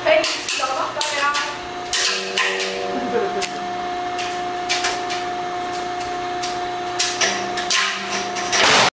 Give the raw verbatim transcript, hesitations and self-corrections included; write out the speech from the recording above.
可以一起走到对啊。